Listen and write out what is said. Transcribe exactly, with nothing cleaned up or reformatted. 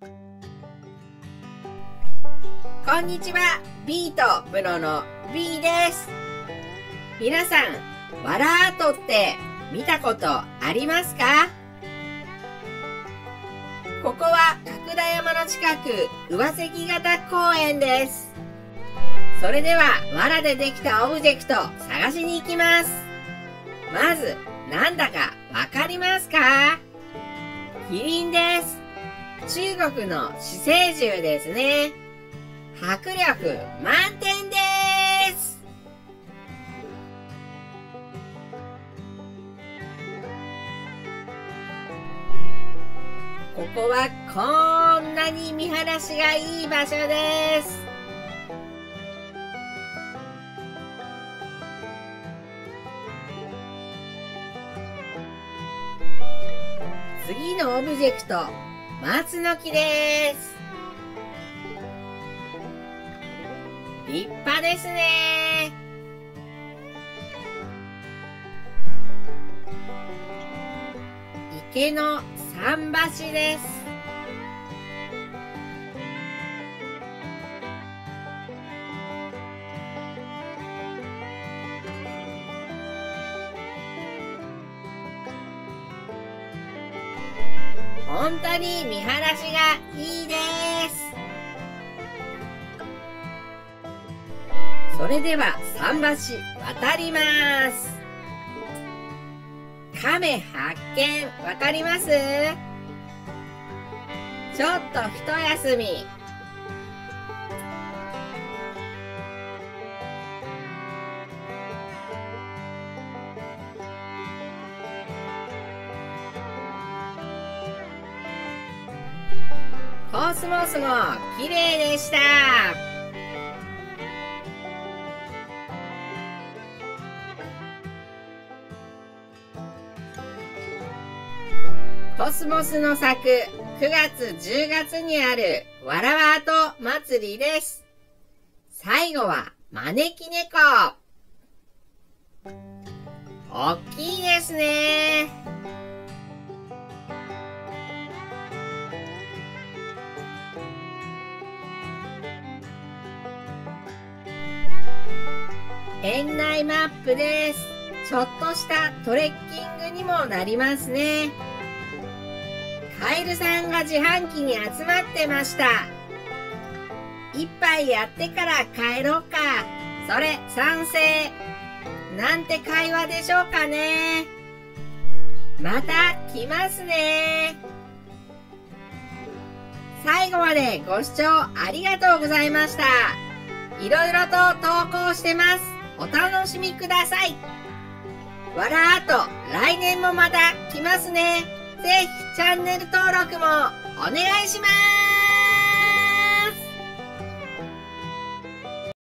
こんにちは、ビートプロの B です。皆さん、わらアートって見たことありますか？ここは角田山の近く、上関型公園です。それでは、わらでできたオブジェクト探しに行きます。まず、なんだかわかりますか？キリンです。中国の四聖獣ですね。迫力満点です。ここはこんなに見晴らしがいい場所です。次のオブジェクト、松の木です。立派ですね。池の桟橋です。本当に見晴らしがいいです。それでは桟橋渡ります。亀発見、わかります？ちょっと一休み。コスモスも綺麗でした。コスモスの咲くくがつじゅうがつにあるわらわーと祭りです。最後は招き猫。おっきいですね。園内マップです。ちょっとしたトレッキングにもなりますね。カエルさんが自販機に集まってました。一杯やってから帰ろうか。それ賛成。なんて会話でしょうかね。また来ますね。最後までご視聴ありがとうございました。いろいろと投稿してます。お楽しみください。わらアート、来年もまた来ますね。ぜひチャンネル登録もお願いします。